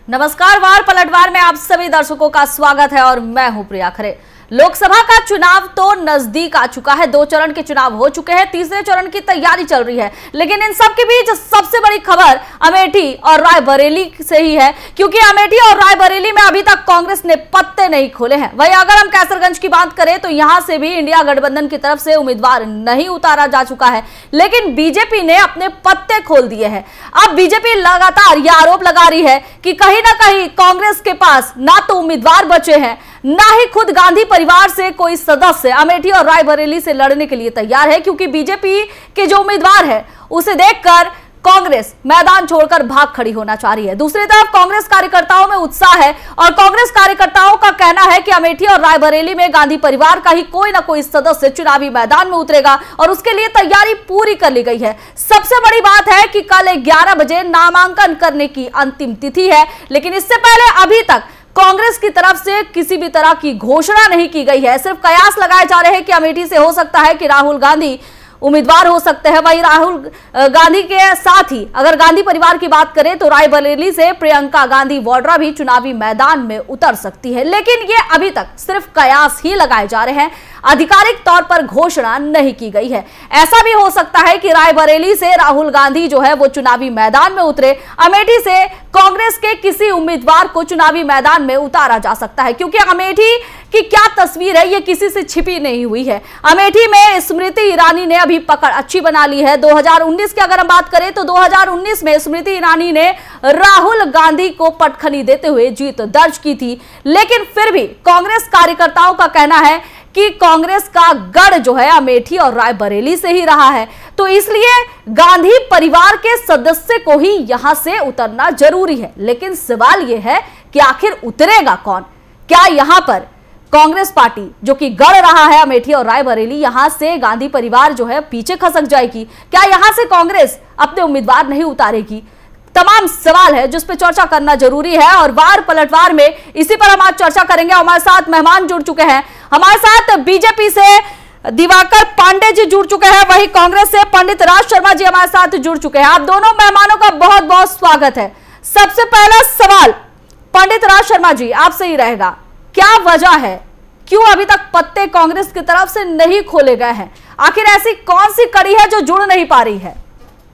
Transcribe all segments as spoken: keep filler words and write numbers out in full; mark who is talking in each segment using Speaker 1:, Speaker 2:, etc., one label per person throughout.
Speaker 1: नमस्कार, वार पलटवार में आप सभी दर्शकों का स्वागत है और मैं हूं प्रिया खरे। लोकसभा का चुनाव तो नजदीक आ चुका है, दो चरण के चुनाव हो चुके हैं, तीसरे चरण की तैयारी चल रही है। लेकिन इन सब के बीच सबसे बड़ी खबर अमेठी और रायबरेली से ही है, क्योंकि अमेठी और रायबरेली में अभी तक कांग्रेस ने पत्ते नहीं खोले हैं। वहीं अगर हम कैसरगंज की बात करें तो यहां से भी इंडिया गठबंधन की तरफ से उम्मीदवार नहीं उतारा जा चुका है, लेकिन बीजेपी ने अपने पत्ते खोल दिए हैं। अब बीजेपी लगातार यह आरोप लगा रही है कि कहीं ना कहीं कांग्रेस के पास ना तो उम्मीदवार बचे हैं, ना ही खुद गांधी परिवार से कोई सदस्य अमेठी और रायबरेली से लड़ने के लिए तैयार है, क्योंकि बीजेपी के जो उम्मीदवार है उसे देखकर कांग्रेस मैदान छोड़कर भाग खड़ी होना चाह रही है। दूसरी तरफ कांग्रेस कार्यकर्ताओं में उत्साह है और कांग्रेस कार्यकर्ताओं का कहना है कि अमेठी और रायबरेली में गांधी परिवार का ही कोई ना कोई सदस्य चुनावी मैदान में उतरेगा और उसके लिए तैयारी पूरी कर ली गई है। सबसे बड़ी बात है कि कल ग्यारह बजे नामांकन करने की अंतिम तिथि है, लेकिन इससे पहले अभी तक कांग्रेस की तरफ से किसी भी तरह की घोषणा नहीं की गई है। सिर्फ कयास लगाए जा रहे हैं कि अमेठी से हो सकता है कि राहुल गांधी उम्मीदवार हो सकते हैं। वहीं राहुल गांधी के साथ ही अगर गांधी परिवार की बात करें तो रायबरेली से प्रियंका गांधी वाड्रा भी चुनावी मैदान में उतर सकती है, लेकिन ये अभी तक सिर्फ कयास ही लगाए जा रहे हैं, आधिकारिक तौर पर घोषणा नहीं की गई है। ऐसा भी हो सकता है कि रायबरेली से राहुल गांधी जो है वो चुनावी मैदान में उतरे, अमेठी से कांग्रेस के किसी उम्मीदवार को चुनावी मैदान में उतारा जा सकता है, क्योंकि अमेठी की क्या तस्वीर है ये किसी से छिपी नहीं हुई है। अमेठी में स्मृति ईरानी ने अभी पकड़ अच्छी बना ली है। दो हज़ार उन्नीस की अगर हम बात करें तो दो हज़ार उन्नीस में स्मृति ईरानी ने राहुल गांधी को पटखनी देते हुए जीत दर्ज की थी, लेकिन फिर भी कांग्रेस कार्यकर्ताओं का कहना है कि कांग्रेस का गढ़ जो है अमेठी और रायबरेली से ही रहा है, तो इसलिए गांधी परिवार के सदस्य को ही यहां से उतरना जरूरी है। लेकिन सवाल यह है कि आखिर उतरेगा कौन? क्या यहां पर कांग्रेस पार्टी जो कि गढ़ रहा है अमेठी और रायबरेली, यहां से गांधी परिवार जो है पीछे खसक जाएगी? क्या यहां से कांग्रेस अपने उम्मीदवार नहीं उतारेगी? तमाम सवाल है जिस पे चर्चा करना जरूरी है और वार पलटवार में इसी पर हम आज चर्चा करेंगे। हमारे साथ मेहमान जुड़ चुके हैं। हमारे साथ बीजेपी से दिवाकर पांडे जी जुड़ चुके हैं, वहीं कांग्रेस से पंडित राज शर्मा जी हमारे साथ जुड़ चुके हैं। आप दोनों मेहमानों का बहुत बहुत स्वागत है। सबसे पहला सवाल पंडित राज शर्मा जी आपसे ही रहेगा, क्या वजह है, क्यों अभी तक पत्ते कांग्रेस की तरफ से नहीं खोले गए हैं? आखिर ऐसी कौन सी कड़ी है जो जुड़ नहीं पा रही है?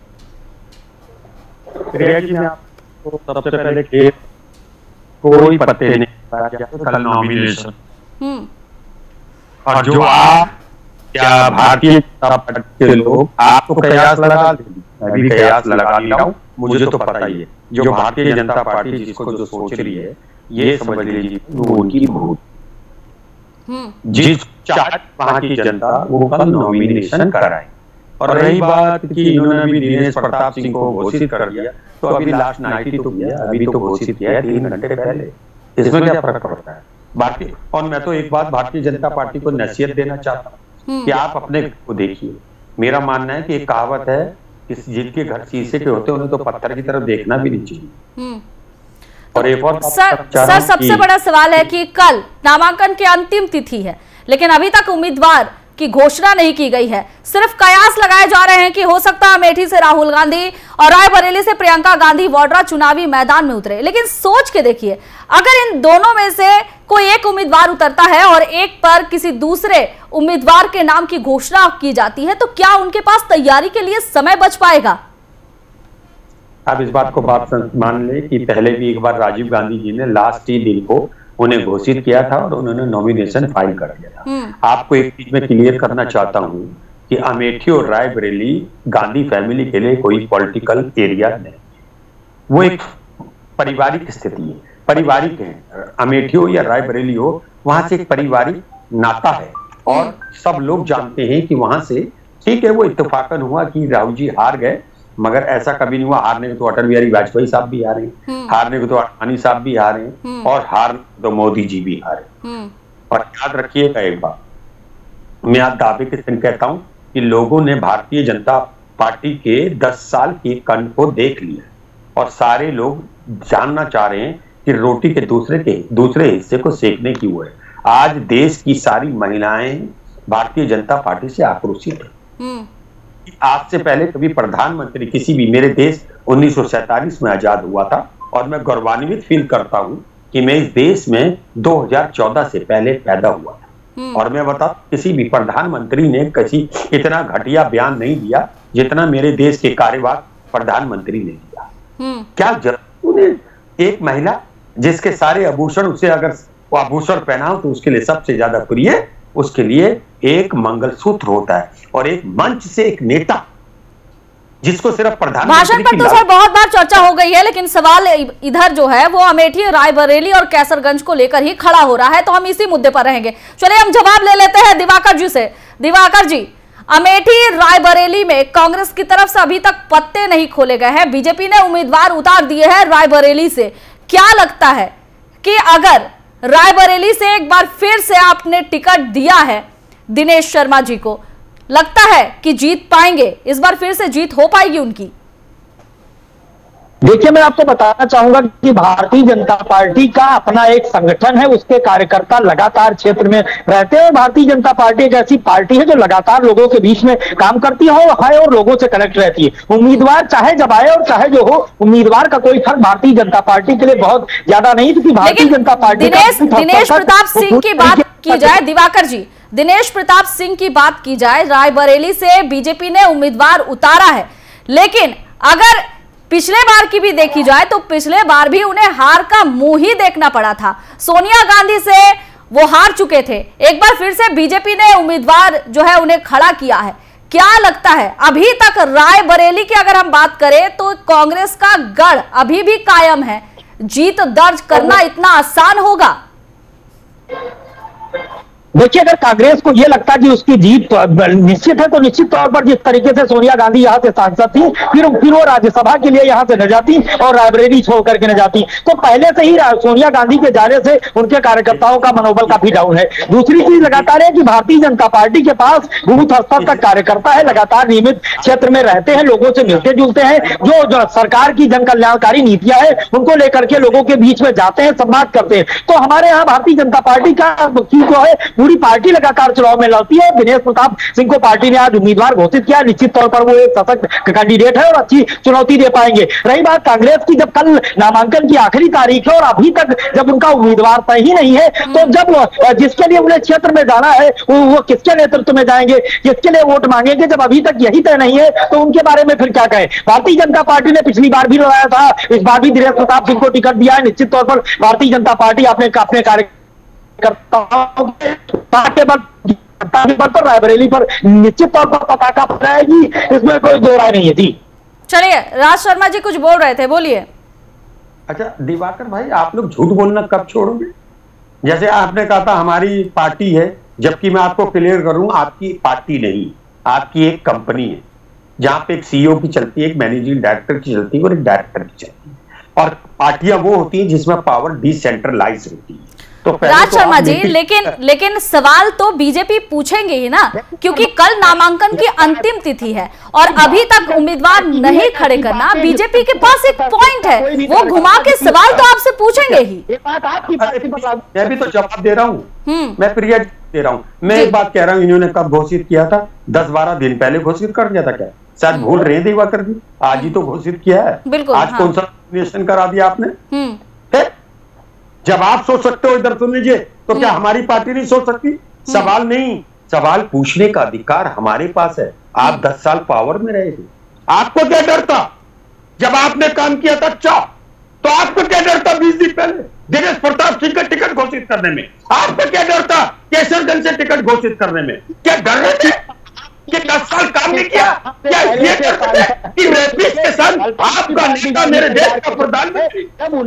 Speaker 2: जी मैं आपको सबसे पहले कि कोई पत्ते नहीं तो कल नॉमिनेशन और जो आप क्या भारतीय जनता पार्टी के लोग आपको कयास लगा देंगे, मैं भी कयास लगा लिया हूँ, मुझे तो पता ही है जो भारतीय जनता पार्टी जिसको जो सोच रही है ये समझ लीजिए वो उनकी भूल। जिस चाहत वहां की जनता वो कल नॉमिनेशन कराए। और रही बात कि इन्होंने भी दिनेश प्रताप सिंह को घोषित कर दिया, तो अभी लास्ट नाइटी तो किया, अभी तो घोषित किया है तीन घंटे पहले, इसमें क्या फर्क पड़ता है? भारतीय और मैं तो एक बात भारतीय जनता पार्टी को नसीहत देना चाहता हूँ कि आप अपने घर को देखिए। मेरा मानना है कि एक कहावत है कि जिनके घर शीशे के होते हैं उन्हें तो पत्थर की तरफ देखना भी नहीं चाहिए। और एक और
Speaker 1: सर, सर सबसे बड़ा सवाल है कि कल नामांकन की अंतिम तिथि है, लेकिन अभी तक उम्मीदवार की घोषणा नहीं की गई है। सिर्फ कयास लगाए जा रहे हैं कि हो सकता है अमेठी से राहुल गांधी और रायबरेली से प्रियंका गांधी वाड्रा चुनावी मैदान में उतरे। लेकिन सोच के देखिए, अगर इन दोनों में से कोई एक उम्मीदवार उतरता है और एक पर किसी दूसरे उम्मीदवार के नाम की घोषणा की जाती है, तो क्या उनके पास तैयारी के लिए समय बच पाएगा?
Speaker 2: आप इस बात को बात मान ले कि पहले भी एक बार राजीव गांधी जी ने लास्ट ही दिन को उन्हें घोषित किया था और उन्होंने नॉमिनेशन फाइल कर दिया था। आपको एक चीज में क्लियर करना चाहता हूं कि अमेठी और रायबरेली गांधी फैमिली के लिए कोई पॉलिटिकल एरिया नहीं, वो एक पारिवारिक स्थिति है, पारिवारिक है। अमेठी हो या रायबरेली हो, वहां से एक पारिवारिक नाता है और सब लोग जानते हैं कि वहां से ठीक है वो इत्तेफाकन हुआ कि राहुल जी हार गए, मगर ऐसा कभी नहीं हुआ। हारने को तो अटल बिहारी वाजपेयी साहब भी हारे, हारने को तो अडवाणी साहब भी हारे और हार तो मोदी जी भी हारे। और याद रखिएगा एक बात, मैं आज दावे के संग कहता हूं कि लोगों ने भारतीय जनता पार्टी के दस साल के कंठ को देख लिया और सारे लोग जानना चाह रहे हैं कि रोटी के दूसरे के दूसरे हिस्से को सेकने की वो है। आज देश की सारी महिलाएं भारतीय जनता पार्टी से आक्रोशित है। आज से पहले कभी प्रधानमंत्री किसी भी, मेरे देश उन्नीस सौ सैतालीस में आजाद हुआ था, और मैं गौरवान्वित फील करता हूं कि मैं इस देश में दो हज़ार चौदह से पहले पैदा हुआ था। और मैं बता, किसी भी प्रधानमंत्री ने किसी इतना घटिया बयान नहीं दिया जितना मेरे देश के कार्यवाहक प्रधानमंत्री ने दिया। क्या जरूर एक महिला जिसके सारे आभूषण, उसे अगर वो आभूषण पहनाओ तो उसके लिए सबसे ज्यादा प्रिय उसके लिए एक मंगलसूत्र होता है, और एक मंच से एक नेता जिसको सिर्फ प्रधानमंत्री
Speaker 1: भाषण पर तो सर बहुत बार चर्चा हो गई है, लेकिन सवाल इधर जो है वो अमेठी, रायबरेली और कैसरगंज को लेकर ही खड़ा हो रहा है, तो हम इसी मुद्दे पर रहेंगे। चलिए हम जवाब ले लेते हैं दिवाकर जी से। दिवाकर जी, अमेठी रायबरेली में कांग्रेस की तरफ से अभी तक पत्ते नहीं खोले गए हैं, बीजेपी ने उम्मीदवार उतार दिए हैं रायबरेली से। क्या लगता है कि अगर रायबरेली से एक बार फिर से आपने टिकट दिया है दिनेश शर्मा जी को, लगता है कि जीत पाएंगे, इस बार फिर से जीत हो पाएगी उनकी?
Speaker 3: देखिए, मैं आपको बताना चाहूंगा कि भारतीय जनता पार्टी का अपना एक संगठन है, उसके कार्यकर्ता लगातार क्षेत्र में रहते हैं। भारतीय जनता पार्टी एक ऐसी पार्टी है जो लगातार लोगों के बीच में काम करती है और लोगों से कनेक्ट रहती है। उम्मीदवार चाहे जब आए और चाहे जो हो, उम्मीदवार का कोई फर्क भारतीय जनता पार्टी के लिए बहुत ज्यादा नहीं, क्योंकि भारतीय जनता पार्टी
Speaker 1: दिनेश दिनेश प्रताप सिंह की बात की जाए, दिवाकर जी, दिनेश प्रताप सिंह की बात की जाए, रायबरेली से बीजेपी ने उम्मीदवार उतारा है, लेकिन अगर पिछले बार की भी देखी जाए तो पिछले बार भी उन्हें हार का मुंह ही देखना पड़ा था। सोनिया गांधी से वो हार चुके थे, एक बार फिर से बीजेपी ने उम्मीदवार जो है उन्हें खड़ा किया है। क्या लगता है अभी तक रायबरेली की अगर हम बात करें तो कांग्रेस का गढ़ अभी भी कायम है, जीत दर्ज करना इतना आसान होगा?
Speaker 3: देखिए, अगर कांग्रेस को यह लगता कि उसकी जीत निश्चित है तो निश्चित तौर पर जिस तरीके से सोनिया गांधी यहाँ से सांसद थी, फिर फिर वो राज्यसभा के लिए यहाँ से न जाती और रायबरेली छोड़ करके न जाती, तो पहले से ही सोनिया गांधी के जाने से उनके कार्यकर्ताओं का मनोबल काफी डाउन है। दूसरी चीज लगातार है कि भारतीय जनता पार्टी के पास बूथ स्तर तक कार्यकर्ता है, लगातार नियमित क्षेत्र में रहते हैं, लोगों से मिलते जुलते हैं, जो, जो सरकार की जन कल्याणकारी नीतियां है उनको लेकर के लोगों के बीच में जाते हैं, संवाद करते हैं। तो हमारे यहाँ भारतीय जनता पार्टी का जो है पूरी पार्टी लगातार चुनाव में लड़ती है। दिनेश प्रताप सिंह को पार्टी ने आज उम्मीदवार घोषित किया, निश्चित तौर पर वो एक सशक्त कैंडिडेट है और अच्छी चुनौती दे पाएंगे। रही बात कांग्रेस की, जब कल नामांकन की आखिरी तारीख है और अभी तक जब उनका उम्मीदवार तय ही नहीं है, तो जब जिसके लिए उन्हें क्षेत्र में जाना है वो, वो किसके नेतृत्व में जाएंगे, किसके लिए वोट मांगेंगे, जब अभी तक यही तय नहीं है तो उनके बारे में फिर क्या कहें। भारतीय जनता पार्टी ने पिछली बार भी लड़ाया था, इस बार भी दिनेश प्रताप सिंह को टिकट दिया है। निश्चित तौर पर भारतीय जनता पार्टी अपने अपने कार्य पर रायबरेली पर निश्चित तौर पर पताका फहराएगी, इसमें कोई दो राय नहीं है। जी
Speaker 1: चलिए, राज शर्मा जी कुछ बोल रहे थे, बोलिए।
Speaker 2: अच्छा दिवाकर भाई, आप लोग झूठ बोलना कब छोड़ोगे? जैसे आपने कहा था हमारी पार्टी है, जबकि मैं आपको क्लियर करूं, आपकी पार्टी नहीं, आपकी एक कंपनी है जहां पे एक सीईओ की चलती है, एक मैनेजिंग डायरेक्टर की चलती है और एक डायरेक्टर की चलती है। और पार्टियां वो होती हैं जिसमें पावर डिसेंट्रलाइज होती है। तो
Speaker 1: राज शर्मा जी, लेकिन लेकिन सवाल तो बीजेपी पूछेंगे ही ना, क्योंकि कल नामांकन की अंतिम तिथि है और अभी तक उम्मीदवार नहीं खड़े करना बीजेपी के पास एक पॉइंट है, वो घुमा के सवाल तो आपसे पूछेंगे ही।
Speaker 2: मैं भी तो जवाब दे रहा हूँ, मैं प्रिया दे रहा हूँ। मैं एक बात कह रहा हूँ, इन्होंने कब घोषित किया था? दस बारह दिन पहले घोषित कर दिया था क्या? शायद भूल रहे दिवाकर जी, आज ही तो घोषित किया है।
Speaker 1: बिल्कुल,
Speaker 2: आज कौन सा नोमिनेशन करा दिया आपने? जब आप सोच सकते हो, इधर सुन लीजिए, तो क्या हमारी पार्टी नहीं सोच सकती? सवाल नहीं, सवाल पूछने का अधिकार हमारे पास है। आप दस साल पावर में रहे थे, आपको क्या डर था? जब आपने काम किया था अच्छा, तो आपको क्या डर था? बीस दिन पहले दिनेश प्रताप सिंह का टिकट घोषित करने में आपको क्या डर था? कैसरगंज से टिकट घोषित करने में क्या डर रहे थे कि दस साल काम नहीं किया? क्या ये डर थे कि रेपिस्ट के संग आपका नेता मेरे देश का प्रधानमंत्री?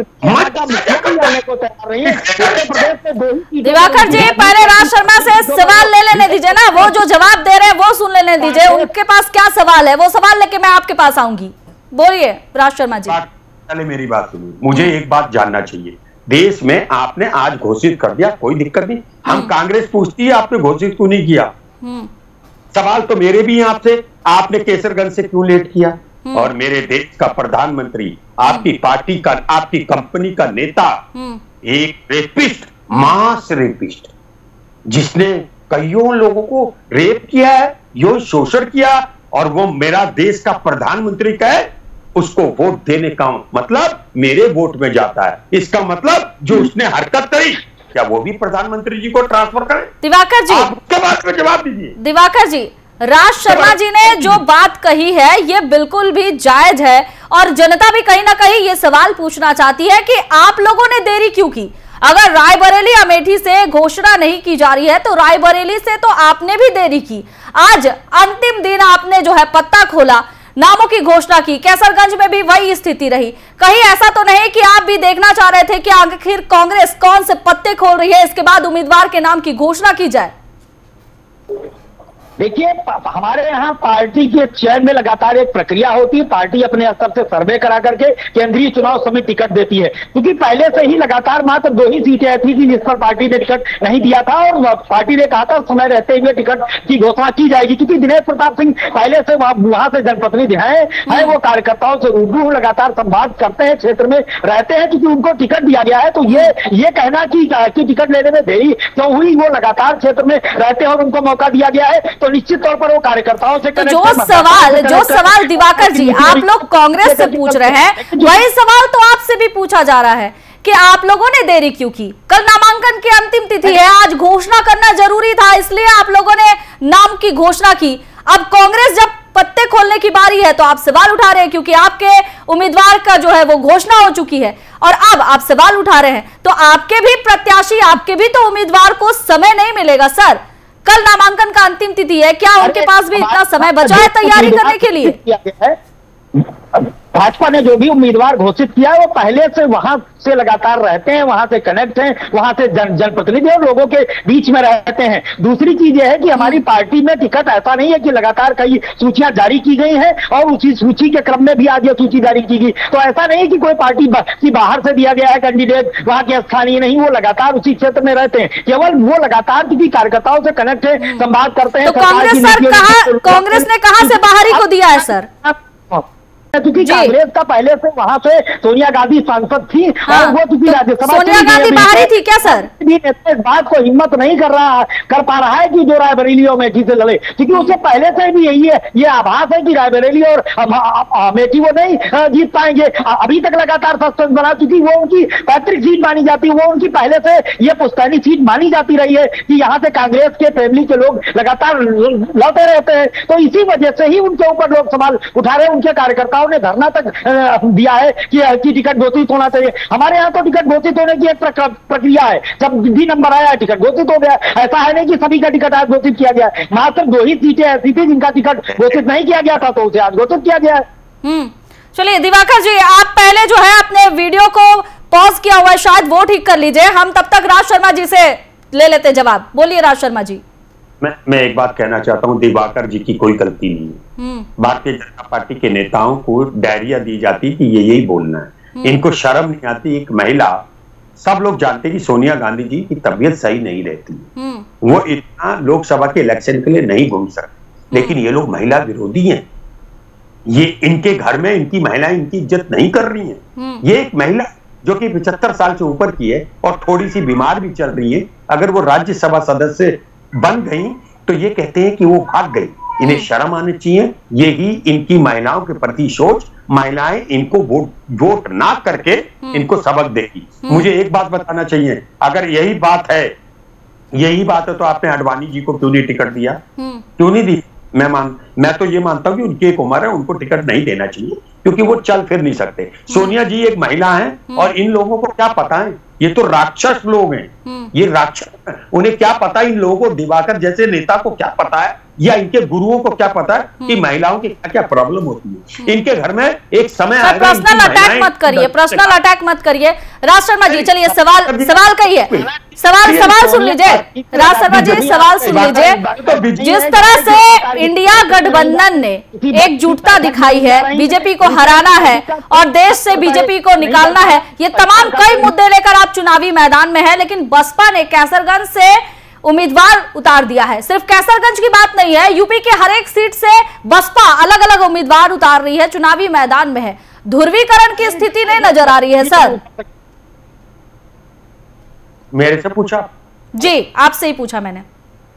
Speaker 1: दिवाकर जी, पहले राज शर्मा से सवाल ले लेने दीजिए ना, वो जो जवाब दे रहे हैं वो सुन लेने दीजिए, उनके पास क्या सवाल है वो सवाल लेके मैं आपके पास आऊंगी। बोलिए राज शर्मा जी।
Speaker 2: पहले मेरी बात सुनिए, मुझे एक बात जानना चाहिए। देश में आपने आज घोषित कर दिया, कोई दिक्कत नहीं, हम कांग्रेस पूछती है आपने घोषित क्यों नहीं किया? सवाल तो मेरे भी हैं आपसे, आपने केसरगंज से क्यों लेट किया? और मेरे देश का प्रधानमंत्री, आपकी पार्टी का, आपकी कंपनी का नेता एक रेपिस्ट, मास रेपिस्ट, जिसने कईयों लोगों को रेप किया है, यो शोषण किया, और वो मेरा देश का प्रधानमंत्री कहे उसको वोट देने का मतलब मेरे वोट में जाता है, इसका मतलब जो उसने हरकत करी क्या वो भी प्रधानमंत्री जी को ट्रांसफर करें?
Speaker 1: दिवाकर जी,
Speaker 2: आपके बात में जवाब दीजिए।
Speaker 1: दिवाकर जी, राज शर्मा जी ने जो बात कही है ये बिल्कुल भी जायज है और जनता भी कहीं ना कहीं ये सवाल पूछना चाहती है कि आप लोगों ने देरी क्यों की। अगर रायबरेली अमेठी से घोषणा नहीं की जा रही है तो रायबरेली से तो आपने भी देरी की। आज अंतिम दिन आपने जो है पत्ता खोला, नामों की घोषणा की, कैसरगंज में भी वही स्थिति रही। कहीं ऐसा तो नहीं कि आप भी देखना चाह रहे थे कि आखिर कांग्रेस कौन से पत्ते खोल रही है, इसके बाद उम्मीदवार के नाम की घोषणा की जाए?
Speaker 3: देखिए, हमारे यहाँ पार्टी के चयन में लगातार एक प्रक्रिया होती है। पार्टी अपने स्तर से सर्वे करा करके केंद्रीय चुनाव समिति टिकट देती है, क्योंकि पहले से ही लगातार मात्र दो ही सीटें ऐसी थी जिस पर पार्टी ने टिकट नहीं दिया था और पार्टी ने कहा था समय रहते हुए टिकट की घोषणा की जाएगी। क्योंकि दिनेश प्रताप सिंह पहले से वहां से जनप्रतिनिधि हैं, है वो कार्यकर्ताओं से रूबरू लगातार संवाद करते हैं, क्षेत्र में रहते हैं, क्योंकि उनको टिकट दिया गया है। तो ये ये कहना कि टिकट लेने में देरी क्यों हुई, वो लगातार क्षेत्र में रहते हैं और उनको मौका दिया गया है, तो निश्चित तौर पर वो कार्यकर्ताओं से
Speaker 1: तो जो सवाल जो सवाल दिवाकर जी आप लोग कांग्रेस से पूछ रहे हैं, वही सवाल तो आपसे भी पूछा जा रहा है कि आप लोगों ने देरी क्यों की। कल नामांकन की अंतिम तिथि है, आज घोषणा करना जरूरी था, इसलिए आप लोगों ने नाम की घोषणा की। अब कांग्रेस जब पत्ते खोलने की बारी है तो आप सवाल उठा रहे हैं, क्योंकि आपके उम्मीदवार का जो है वो घोषणा हो चुकी है और अब आप सवाल उठा रहे हैं। तो आपके भी प्रत्याशी, आपके भी तो उम्मीदवार को समय नहीं मिलेगा सर। कल नामांकन का अंतिम तिथि है, क्या उनके पास भी इतना समय बचा है तैयारी करने के लिए?
Speaker 3: भाजपा ने जो भी उम्मीदवार घोषित किया है वो पहले से वहां से लगातार रहते हैं, वहां से कनेक्ट हैं, वहां से जन जनप्रतिनिधि और लोगों के बीच में रहते हैं। दूसरी चीज यह है कि हमारी पार्टी में टिकट ऐसा नहीं है कि लगातार कई सूचियां जारी की गई हैं और उसी सूची के क्रम में भी आज ये सूची जारी की गई। तो ऐसा नहीं कि कोई पार्टी की बाहर से दिया गया है कैंडिडेट, वहां के स्थानीय नहीं, वो लगातार उसी क्षेत्र में रहते हैं। केवल वो लगातार किसी कार्यकर्ताओं से कनेक्ट है, संवाद करते हैं।
Speaker 1: तो कांग्रेस सर कहा, कांग्रेस ने कहां से बाहरी को दिया है सर?
Speaker 3: क्योंकि कांग्रेस का पहले से वहां से सोनिया गांधी सांसद थी। हाँ, और वो चूंकि राज्यसभा
Speaker 1: सोनिया गांधी बाहरी थी क्या सर?
Speaker 3: इस बात को हिम्मत नहीं कर रहा कर पा रहा है कि जो रायबरेली और अमेठी से लड़े, क्योंकि उससे पहले से भी यही है, ये आभास है कि रायबरेली और अमेठी वो नहीं जीत पाएंगे। अभी तक लगातार सस्पेंस बना, चूंकि वो उनकी पैतृक सीट मानी जाती है, वो उनकी पहले से ये पुश्तैनी सीट मानी जाती रही है कि यहाँ से कांग्रेस के फैमिली के लोग लगातार लौटे रहते हैं। तो इसी वजह से ही उनके ऊपर लोग सवाल उठा रहे हैं। उनके कार्यकर्ताओं ने धरना तक दिया है कि, कि टिकट घोषित होना चाहिए। हमारे यहाँ तो टिकट घोषित होने की एक प्रक्रिया है, जब भी नंबर आया टिकट घोषित हो गया। ऐसा है नहीं कि सभी का टिकट आज घोषित किया गया है, मात्र दो ही सीटें ऐसी थी जिनका टिकट घोषित नहीं किया गया था, तो उसे आज घोषित किया गया है।
Speaker 1: हम्म चलिए दिवाकर जी, आप पहले जो है अपने वीडियो को पॉज किया हुआ है, शायद वो ठीक कर लीजिए, हम तब तक राज शर्मा जी से ले लेते जवाब। बोलिए राज शर्मा जी।
Speaker 2: मैं मैं एक बात कहना चाहता हूं, दिवाकर जी की कोई गलती नहीं है। भारतीय जनता पार्टी के नेताओं को डायरिया दी जाती कि ये यही बोलना है, इनको शर्म नहीं आती। एक महिला, सब लोग जानते हैं कि सोनिया गांधी जी की तबीयत सही नहीं रहती, वो इतना लोकसभा के इलेक्शन के लिए नहीं घूम सकते, लेकिन ये लोग महिला विरोधी हैं। ये इनके घर में इनकी महिलाएं इनकी इज्जत नहीं कर रही हैं। ये एक महिला जो कि पचहत्तर साल से ऊपर की है और थोड़ी सी बीमार भी चल रही है, अगर वो राज्यसभा सदस्य बन गई तो ये कहते हैं कि वो भाग गई। इन्हें शर्म आनी चाहिए। यही इनकी महिलाओं के प्रति सोच, महिलाएं इनको वोट वोट ना करके इनको सबक देगी। मुझे एक बात बताना चाहिए, अगर यही बात है यही बात है तो आपने अडवाणी जी को क्यों नहीं टिकट दिया, क्यों नहीं दी? मैं मान मैं तो ये मानता हूं कि उनकी एक उम्र है, उनको टिकट नहीं देना चाहिए क्योंकि वो चल फिर नहीं सकते। सोनिया जी एक महिला हैं और इन लोगों को क्या पता है, ये तो राक्षस लोग हैं, ये राक्षस, उन्हें क्या पता इन लोगों को, दिवाकर जैसे नेता को क्या पता है या इनके गुरुओं को क्या पता है कि महिलाओं की क्या क्या प्रॉब्लम होती है। इनके घर में एक समय आएगा।
Speaker 1: पर्सनल अटैक मत करिए, पर्सनल अटैक मत करिए राज शर्मा जी। चलिए सवाल सवाल कहिए, सवाल सवाल सुन लीजिए राज शर्मा जी, सवाल सुन लीजिए। जिस तरह से इंडिया गठबंधन ने एकजुटता दिखाई है, बीजेपी को हराना है और देश से बीजेपी को निकालना है, ये तमाम कई मुद्दे लेकर आप चुनावी मैदान में है, लेकिन बसपा ने कैसरगंज से उम्मीदवार उतार दिया है। सिर्फ कैसरगंज की बात नहीं है, यूपी के हर एक सीट से बसपा अलग अलग उम्मीदवार उतार रही है, चुनावी मैदान में है। ध्रुवीकरण की स्थिति नहीं नजर आ रही है सर।
Speaker 2: मेरे से पूछा?
Speaker 1: जी आपसे ही पूछा मैंने।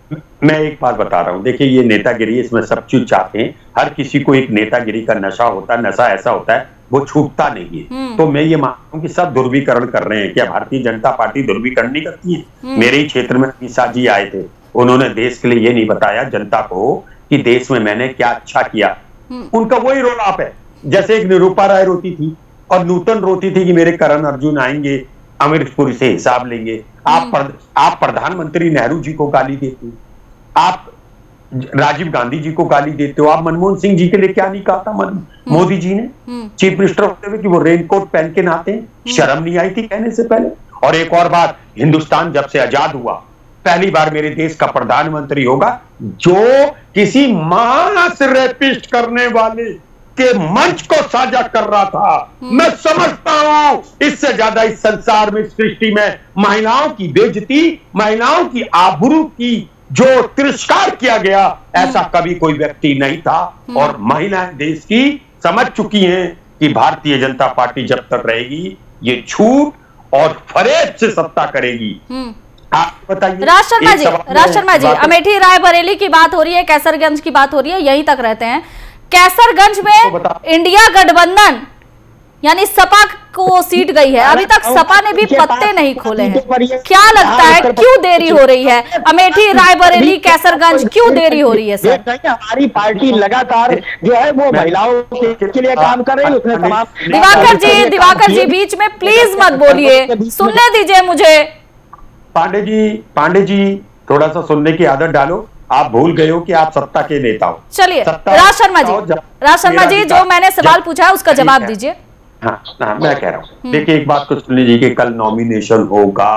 Speaker 2: मैं एक बात बता रहा हूँ, देखिए ये नेतागिरी, इसमें सब चीज चाहते हैं, हर किसी को एक नेतागिरी का नशा होता है, नशा ऐसा होता है वो छूटता नहीं है। तो मैं ये मानता हूँ कि सब ध्रुवीकरण कर रहे हैं। क्या भारतीय जनता पार्टी ध्रुवीकरण नहीं करती है? मेरे ही क्षेत्र में अमित शाह जी आए थे, उन्होंने देश के लिए ये नहीं बताया जनता को कि देश में मैंने क्या अच्छा किया। उनका वही रोल आप है, जैसे एक निरूपा राय रोती थी और नूतन रोती थी कि मेरे करण अर्जुन आएंगे अमृतपुर से हिसाब लेंगे। आप पर, आप प्रधानमंत्री नेहरू जी को गाली देते हो, आप राजीव गांधी जी को गाली देते हो, आप मनमोहन सिंह जी के लिए क्या नहीं कहा था मन, मोदी जी ने चीफ मिनिस्टर होते हुए कि वो रेनकोट पहन के नहाते हैं? शर्म नहीं आई थी कहने से पहले? और एक और बात, हिंदुस्तान जब से आजाद हुआ पहली बार मेरे देश का प्रधानमंत्री होगा जो किसी मास रेपिस्ट करने वाले के मंच को साझा कर रहा था। मैं समझता हूं इससे ज्यादा इस संसार में, सृष्टि में महिलाओं की बेइज्जती, महिलाओं की आबरू की जो तिरस्कार किया गया, ऐसा कभी कोई व्यक्ति नहीं था। और महिलाएं देश की समझ चुकी हैं कि भारतीय जनता पार्टी जब तक रहेगी ये झूठ और फरेब से सत्ता करेगी। आप बताइए।
Speaker 1: राज शर्मा जी, राज शर्मा जी, अमेठी रायबरेली की बात हो रही है, कैसरगंज की बात हो रही है, यहीं तक रहते हैं। कैसरगंज में इंडिया गठबंधन यानी सपा को सीट गई है, अभी तक सपा ने भी पत्ते नहीं खोले हैं। क्या लगता है क्यों देरी हो रही है? अमेठी रायबरेली कैसरगंज क्यों देरी हो रही है सर?
Speaker 3: हमारी पार्टी लगातार जो है वो महिलाओं के लिए काम कर रही है, उसमें तमाम।
Speaker 1: दिवाकर जी, दिवाकर जी बीच में प्लीज मत बोलिए, सुनने दीजिए मुझे।
Speaker 2: पांडे जी, पांडे जी थोड़ा सा सुनने की आदत डालो। आप भूल गए हो कि आप सत्ता के नेता हो।
Speaker 1: चलिए राज शर्मा जी, राज शर्मा जी जो मैंने सवाल पूछा है उसका जवाब दीजिए।
Speaker 2: हाँ, हाँ, मैं कह रहा हूँ, देखिए एक बात को सुन लीजिए कि कल नॉमिनेशन होगा,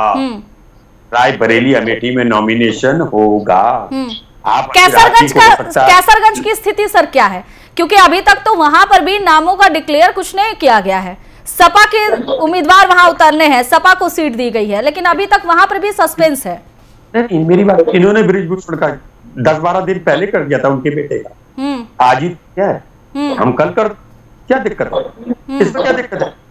Speaker 2: रायबरेली अमेठी में नॉमिनेशन होगा। आप
Speaker 1: कैसरगंज का, कैसरगंज की स्थिति सर क्या है? क्योंकि अभी तक तो वहां पर भी नामों का डिक्लेयर कुछ नहीं किया गया है। सपा के उम्मीदवार वहां उतरने हैं, सपा को सीट दी गई है, लेकिन अभी तक वहां पर भी सस्पेंस है।
Speaker 2: नहीं, मेरी बात, इन्होंने ब्रिजभूषण का दस बारह दिन पहले कर दिया था उनके बेटे का, आज ही क्या है, हम कल कर, क्या दिक्कत है इसमें? क्या दिक्कत है?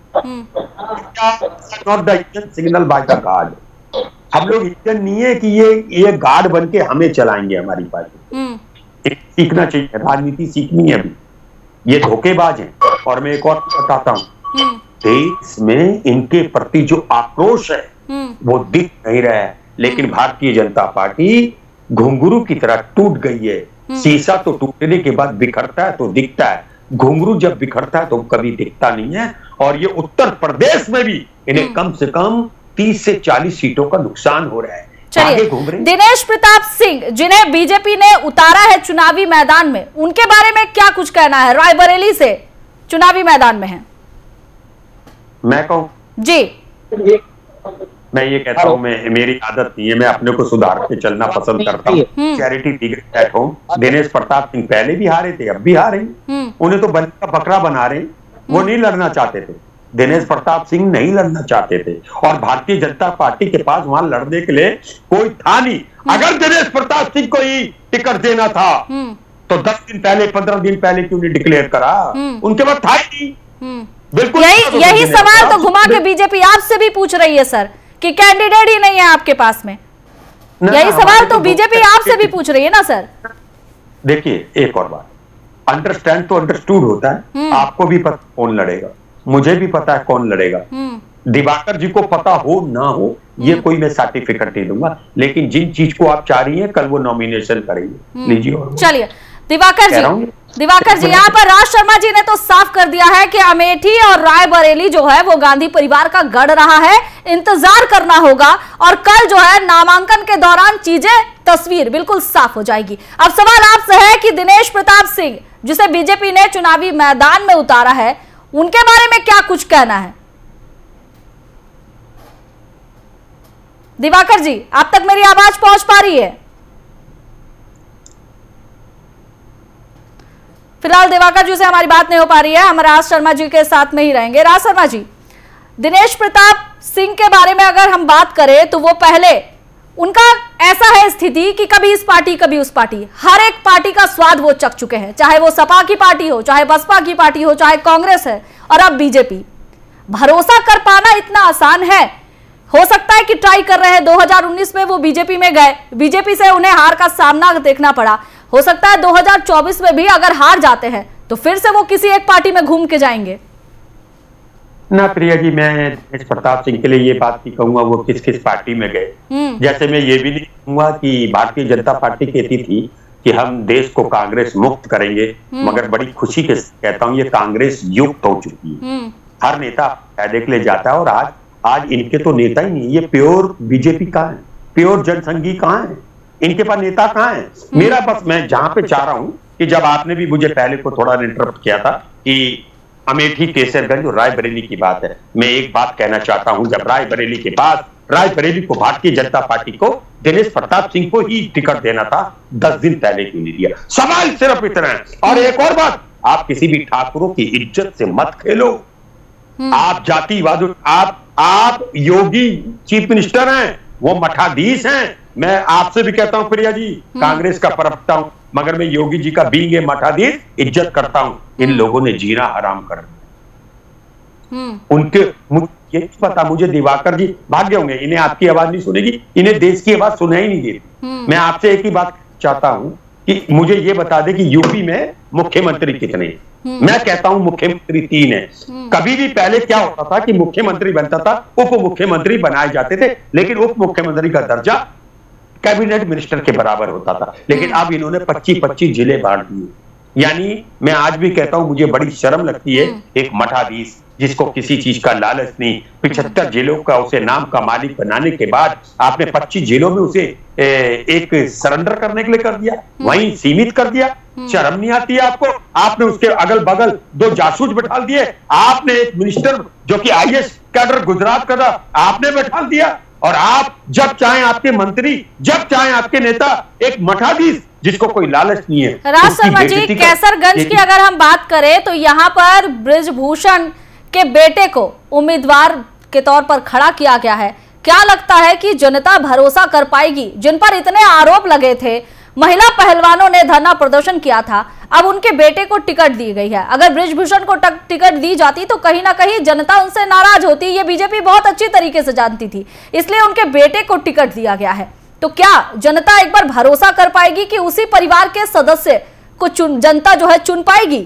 Speaker 2: Not the Indian signal by the guard. हम लोग इंडियन नहीं है कि ये ये गार्ड बन के हमें चलाएंगे हमारी पार्टी। सीखना चाहिए, राजनीति सीखनी है अभी, ये धोखेबाज हैं। और मैं एक और बताता हूँ, देश में इनके प्रति जो आक्रोश है वो दिख नहीं रहा है, लेकिन भारतीय जनता पार्टी घुंघरू की तरह टूट गई है। शीशा तो टूटने के बाद बिखरता है तो दिखता है, घुंघरू जब बिखरता है तो कभी दिखता नहीं है। और ये उत्तर प्रदेश में भी इन्हें कम से कम तीस से चालीस सीटों का नुकसान हो रहा है।
Speaker 1: चलिए, दिनेश प्रताप सिंह जिन्हें बीजेपी ने उतारा है चुनावी मैदान में, उनके बारे में क्या कुछ कहना है? रायबरेली से चुनावी मैदान में है।
Speaker 2: मैं कहूँ
Speaker 1: जी,
Speaker 2: मैं ये कहता हूँ, मैं, मेरी आदत नहीं है, मैं अपने को सुधार के चलना पसंद करता हूँ। चैरिटी टिकट हूँ। दिनेश प्रताप सिंह पहले भी हारे थे, अब भी हारे, उन्हें तो बलि का बकरा बना रहे, वो नहीं लड़ना चाहते थे। दिनेश प्रताप सिंह नहीं लड़ना चाहते थे और भारतीय जनता पार्टी के पास वहां लड़ने के लिए कोई था नहीं। अगर दिनेश प्रताप सिंह को ही टिकट देना था तो दस दिन पहले, पंद्रह दिन पहले क्यों नहीं डिक्लेयर करा? उनके पास था ही नहीं। बिल्कुल
Speaker 1: यही यही सवाल तो घुमा के बीजेपी आपसे भी पूछ रही है सर कि कैंडिडेट ही नहीं है आपके पास में। यही सवाल तो बीजेपी आपसे भी पूछ रही है ना सर।
Speaker 2: देखिए एक और बात, अंडरस्टैंड तो अंडरस्टूड होता है। आपको भी पता कौन लड़ेगा, मुझे भी पता है कौन लड़ेगा, दिवाकर जी को पता हो ना हो ये कोई मैं सर्टिफिकेट नहीं दूंगा, लेकिन जिन चीज को आप चाह रही हैं कल वो नॉमिनेशन करेंगे। लीजिए।
Speaker 1: चलिए दिवाकर जी, दिवाकर जी यहाँ पर राज शर्मा जी ने तो साफ कर दिया है कि अमेठी और रायबरेली जो है वो गांधी परिवार का गढ़ रहा है, इंतजार करना होगा और कल जो है नामांकन के दौरान चीजें, तस्वीर बिल्कुल साफ हो जाएगी। अब सवाल आपसे है कि दिनेश प्रताप सिंह जिसे बीजेपी ने चुनावी मैदान में उतारा है, उनके बारे में क्या कुछ कहना है? दिवाकर जी आप तक मेरी आवाज पहुंच पा रही है? फिलहाल दिवाकर जी से हमारी बात नहीं हो पा रही है, हम राज शर्मा जी के साथ में ही रहेंगे। राज शर्मा जी, दिनेश प्रताप सिंह के बारे में अगर हम बात करें तो वो पहले उनका ऐसा है स्थिति कि कभी इस पार्टी कभी उस पार्टी, हर एक पार्टी का स्वाद वो चख चुके हैं, चाहे वो सपा की पार्टी हो, चाहे बसपा की पार्टी हो, चाहे कांग्रेस है और अब बीजेपी। भरोसा कर पाना इतना आसान है हो सकता है कि ट्राई कर रहे हैं, दो हज़ार उन्नीस में वो बीजेपी में गए, बीजेपी से उन्हें हार का सामना देखना पड़ा। हो सकता है दो हज़ार चौबीस में भी अगर हार जाते हैं तो फिर से वो किसी एक पार्टी में घूम के जाएंगे।
Speaker 2: ना प्रिया जी, मैं दिनेश प्रताप सिंह के लिए ये बात नहीं कहूंगा वो किस किस पार्टी में गए, जैसे मैं ये भी नहीं कहूंगा कि भारतीय जनता पार्टी कहती थी कि हम देश को कांग्रेस मुक्त करेंगे, मगर बड़ी खुशी के कहता हूँ ये कांग्रेस युक्त हो चुकी है। हर नेता फायदे के लिए जाता है और आज आज इनके तो नेता ही नहीं, ये प्योर बीजेपी कहाँ है, प्योर जनसंघी कहाँ है, इनके पास नेता कहाँ है। मेरा बस मैं जहां पे चाह रहा हूं कि जब आपने भी मुझे पहले को थोड़ा इंटरप्ट किया था कि अमेठी, केसरगंज और रायबरेली की बात है, मैं एक बात कहना चाहता हूं, जब रायबरेली के पास रायबरेली को भारतीय जनता पार्टी को दिनेश प्रताप सिंह को ही टिकट देना था, दस दिन पहले क्यों नहीं दिया? सवाल सिर्फ इतना है। और एक और बात, आप किसी भी ठाकुरों की इज्जत से मत खेलो। आप जातिवाद, आप आप योगी चीफ मिनिस्टर हैं, वो मठाधीश हैं। मैं आपसे भी कहता हूं प्रिया जी, कांग्रेस का प्रवक्ता हूं, मगर मैं योगी जी का बीइंग ए मठाधीश इज्जत करता हूं। इन लोगों ने जीना हराम कर दिया। उनके ये नहीं पता, मुझे दिवाकर जी भाग्य होंगे, इन्हें आपकी आवाज नहीं सुनेगी, इन्हें देश की आवाज सुनाई नहीं देती। मैं आपसे एक ही बात चाहता हूं कि मुझे ये बता दे कि यूपी में मुख्यमंत्री कितने हैं? मैं कहता हूं मुख्यमंत्री तीन है। कभी भी पहले क्या होता था कि मुख्यमंत्री बनता था, उप मुख्यमंत्री बनाए जाते थे, लेकिन उप मुख्यमंत्री का दर्जा कैबिनेट मिनिस्टर के बराबर होता था। लेकिन अब इन्होंने पच्चीस पच्चीस जिले बांट दिए। यानी मैं आज भी कहता हूं, मुझे बड़ी शर्म लगती है, एक मठाधीश जिसको किसी चीज का लालच नहीं, पिछहत्तर जिलों का उसे नाम का मालिक बनाने के बाद आपने पच्चीस जिलों में उसे एक सरेंडर करने के लिए कर दिया, वहीं सीमित कर दिया। शर्म नहीं आती है आपको? आपने उसके अगल बगल दो जासूस बैठा दिए, आपने एक मिनिस्टर जो कि आईएएस कैडर गुजरात का था आपने बैठा दिया, और आप जब चाहें आपके मंत्री, जब चाहें आपके नेता, एक मठाधीश जिसको कोई लालच नहीं है।
Speaker 1: राज शर्मा जी, कैसरगंज की अगर हम बात करें तो यहाँ पर बृजभूषण के बेटे को उम्मीदवार के तौर पर खड़ा किया गया है। क्या लगता है कि जनता भरोसा कर पाएगी? जिन पर इतने आरोप लगे थे, महिला पहलवानों ने धरना प्रदर्शन किया था, अब उनके बेटे को टिकट दी गई है। अगर बृजभूषण को टिकट दी जाती तो कहीं ना कहीं जनता उनसे नाराज होती, ये बीजेपी बहुत अच्छी तरीके से जानती थी, इसलिए उनके बेटे को टिकट दिया गया है। तो क्या जनता एक बार भरोसा कर पाएगी कि उसी परिवार के सदस्य को चुन जनता जो है चुन पाएगी?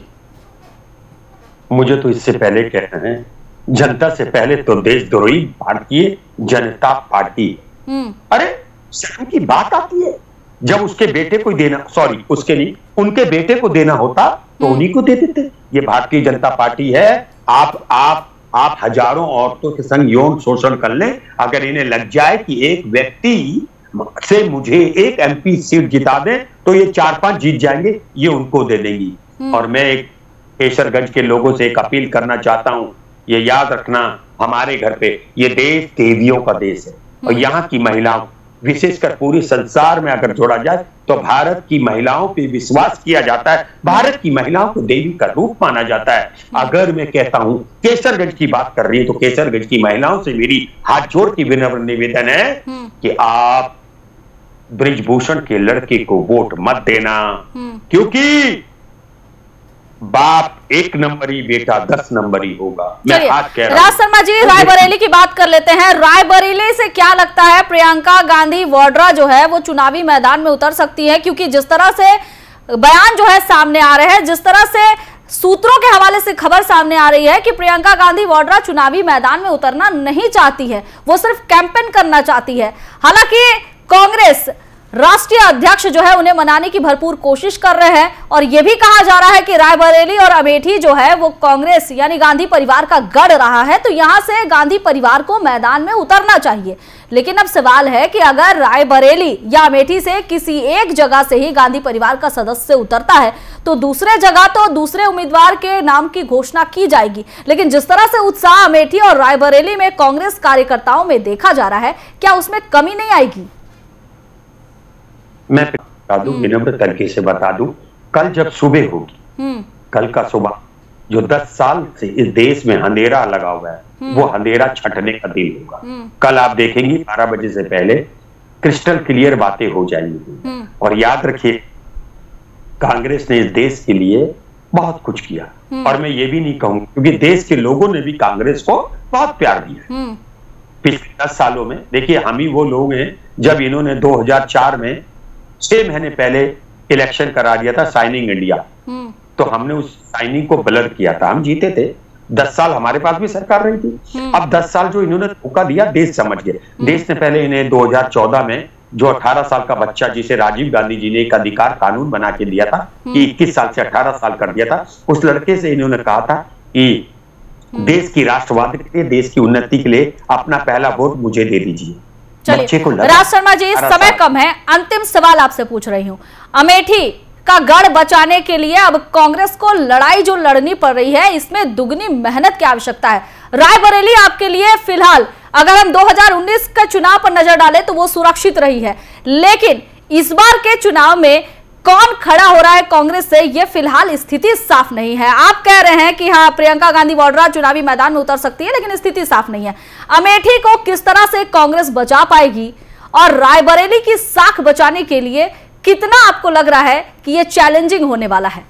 Speaker 2: मुझे तो इससे पहले कहना है, जनता से पहले तो देशद्रोही भारतीय जनता पार्टी। अरे शर्म की बात आती है, जब उसके बेटे को देना, सॉरी उसके नहीं, उनके बेटे को देना होता तो उन्हीं को दे देते। ये भारतीय जनता पार्टी है। आप आप आप हजारों औरतों के संग यौन शोषण कर लें, अगर इन्हें लग जाए कि एक व्यक्ति से मुझे एक एमपी सीट जिता दें तो ये चार पांच जीत जाएंगे, ये उनको दे देंगी। और मैं एक केसरगंज के लोगों से एक अपील करना चाहता हूं, ये याद रखना, हमारे घर पे ये देश देवियों का देश है, और यहाँ की महिलाओं, विशेषकर पूरे संसार में अगर जोड़ा जाए तो भारत की महिलाओं पे विश्वास किया जाता है, भारत की महिलाओं को देवी का रूप माना जाता है। अगर मैं कहता हूं केसरगंज की बात कर रही है तो केसरगंज की महिलाओं से मेरी हाथ जोड़ की विनम्र निवेदन है कि आप बृजभूषण के लड़के को वोट मत देना, क्योंकि बाप एक नंबरी, बेटा दस नंबरी होगा। मैं हाथ कह रहा हूं।
Speaker 1: राज शर्मा जी, रायबरेली की बात कर लेते हैं। रायबरेली से क्या लगता है प्रियंका गांधी वाड्रा जो है वो चुनावी मैदान में उतर सकती है? क्योंकि जिस तरह से बयान जो है सामने आ रहे हैं, जिस तरह से सूत्रों के हवाले से खबर सामने आ रही है कि प्रियंका गांधी वाड्रा चुनावी मैदान में उतरना नहीं चाहती है, वो सिर्फ कैंपेन करना चाहती है। हालांकि कांग्रेस राष्ट्रीय अध्यक्ष जो है उन्हें मनाने की भरपूर कोशिश कर रहे हैं, और यह भी कहा जा रहा है कि रायबरेली और अमेठी जो है वो कांग्रेस यानी गांधी परिवार का गढ़ रहा है, तो यहां से गांधी परिवार को मैदान में उतरना चाहिए। लेकिन अब सवाल है कि अगर रायबरेली या अमेठी से किसी एक जगह से ही गांधी परिवार का सदस्य उतरता है तो दूसरे जगह तो दूसरे उम्मीदवार के नाम की घोषणा की जाएगी। लेकिन जिस तरह से उत्साह अमेठी और रायबरेली में कांग्रेस कार्यकर्ताओं में देखा जा रहा है, क्या उसमें कमी नहीं आएगी?
Speaker 2: मैं बता दूं, विनम्र तरीके से बता दूं, कल जब सुबह होगी, कल का सुबह जो दस साल से इस देश में अंधेरा लगा हुआ है, वो अंधेरा छटने का दिन होगा। कल आप देखेंगे बारह बजे से पहले क्रिस्टल क्लियर बातें हो जाएंगी। और याद रखिए, कांग्रेस ने इस देश के लिए बहुत कुछ किया, और मैं ये भी नहीं कहूंगा, क्योंकि देश के लोगों ने भी कांग्रेस को बहुत प्यार दिया। पिछले दस सालों में। देखिए हम ही वो लोग हैं जब इन्होंने दो हज़ार चार में छह महीने पहले इलेक्शन करा दिया था साइनिंग इंडिया, तो हमने उस साइनिंग को ब्लर किया था, हम जीते थे। दस साल हमारे पास भी सरकार रही थी। अब दस साल जो इन्होंने धोखा दिया देश समझ गए। देश ने पहले इन्हें दो हज़ार चौदह में जो अठारह साल का बच्चा जिसे राजीव गांधी जी ने एक अधिकार कानून बना के दिया था कि इक्कीस साल से अठारह साल कर दिया था, उस लड़के से इन्होंने कहा था कि देश की राष्ट्रवाद के लिए, देश की उन्नति के लिए अपना पहला वोट मुझे दे दीजिए।
Speaker 1: चलिए राज शर्मा जी, समय कम है, अंतिम सवाल आपसे पूछ रही हूँ। अमेठी का गढ़ बचाने के लिए अब कांग्रेस को लड़ाई जो लड़नी पड़ रही है, इसमें दुगनी मेहनत की आवश्यकता है। रायबरेली आपके लिए फिलहाल अगर हम दो हज़ार उन्नीस का चुनाव पर नजर डालें तो वो सुरक्षित रही है, लेकिन इस बार के चुनाव में कौन खड़ा हो रहा है कांग्रेस से, ये फिलहाल स्थिति साफ नहीं है। आप कह रहे हैं कि हाँ प्रियंका गांधी वाड्रा चुनावी मैदान में उतर सकती है, लेकिन स्थिति साफ नहीं है। अमेठी को किस तरह से कांग्रेस बचा पाएगी और रायबरेली की साख बचाने के लिए कितना आपको लग रहा है कि ये चैलेंजिंग होने वाला है?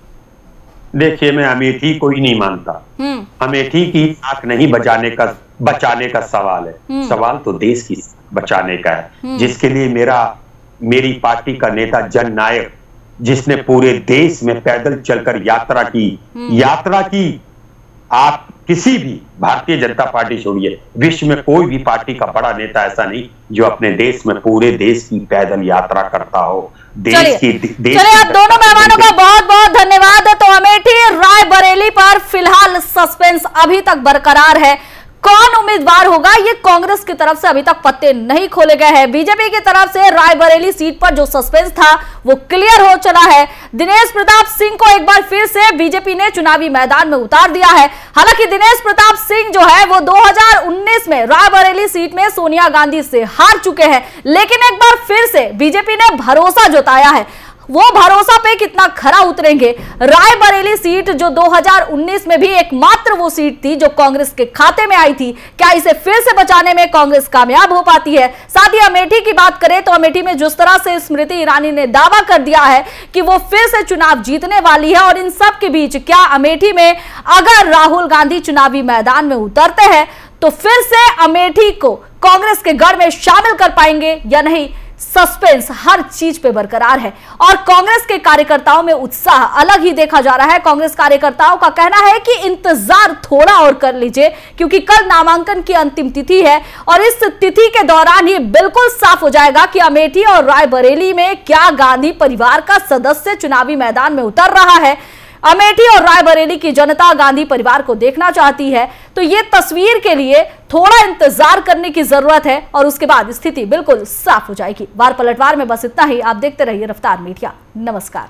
Speaker 2: देखिए मैं अमेठी को ही नहीं मानता। अमेठी की साख नहीं बचाने का बचाने का सवाल है, सवाल तो देश की बचाने का है, जिसके लिए मेरा मेरी पार्टी का नेता जननायक, जिसने पूरे देश में पैदल चलकर यात्रा की यात्रा की आप किसी भी भारतीय जनता पार्टी छोड़िए, विश्व में कोई भी पार्टी का बड़ा नेता ऐसा नहीं जो अपने देश में पूरे देश की पैदल यात्रा करता हो। देश की देश
Speaker 1: चलिए आप दोनों मेहमानों का बहुत बहुत धन्यवाद। तो अमेठी रायबरेली पर फिलहाल सस्पेंस अभी तक बरकरार है। कौन उम्मीदवार होगा ये कांग्रेस की तरफ से अभी तक पत्ते नहीं खोले गए हैं। बीजेपी की तरफ से रायबरेली सीट पर जो सस्पेंस था वो क्लियर हो चला है। दिनेश प्रताप सिंह को एक बार फिर से बीजेपी ने चुनावी मैदान में उतार दिया है। हालांकि दिनेश प्रताप सिंह जो है वो दो हज़ार उन्नीस में रायबरेली सीट में सोनिया गांधी से हार चुके हैं, लेकिन एक बार फिर से बीजेपी ने भरोसा जताया है। वो भरोसा पे कितना खरा उतरेंगे? रायबरेली सीट जो दो हज़ार उन्नीस में भी एकमात्र वो सीट थी जो कांग्रेस के खाते में आई थी, क्या इसे फिर से बचाने में कांग्रेस कामयाब हो पाती है? साथ ही अमेठी की बात करें तो अमेठी में जिस तरह से स्मृति ईरानी ने दावा कर दिया है कि वो फिर से चुनाव जीतने वाली है, और इन सब के बीच क्या अमेठी में अगर राहुल गांधी चुनावी मैदान में उतरते हैं तो फिर से अमेठी को कांग्रेस के गढ़ में शामिल कर पाएंगे या नहीं? सस्पेंस हर चीज पे बरकरार है और कांग्रेस के कार्यकर्ताओं में उत्साह अलग ही देखा जा रहा है। कांग्रेस कार्यकर्ताओं का कहना है कि इंतजार थोड़ा और कर लीजिए, क्योंकि कल नामांकन की अंतिम तिथि है और इस तिथि के दौरान ही बिल्कुल साफ हो जाएगा कि अमेठी और रायबरेली में क्या गांधी परिवार का सदस्य चुनावी मैदान में उतर रहा है। अमेठी और रायबरेली की जनता गांधी परिवार को देखना चाहती है, तो ये तस्वीर के लिए थोड़ा इंतजार करने की जरूरत है और उसके बाद स्थिति बिल्कुल साफ हो जाएगी। वार पलटवार में बस इतना ही। आप देखते रहिए रफ्तार मीडिया। नमस्कार।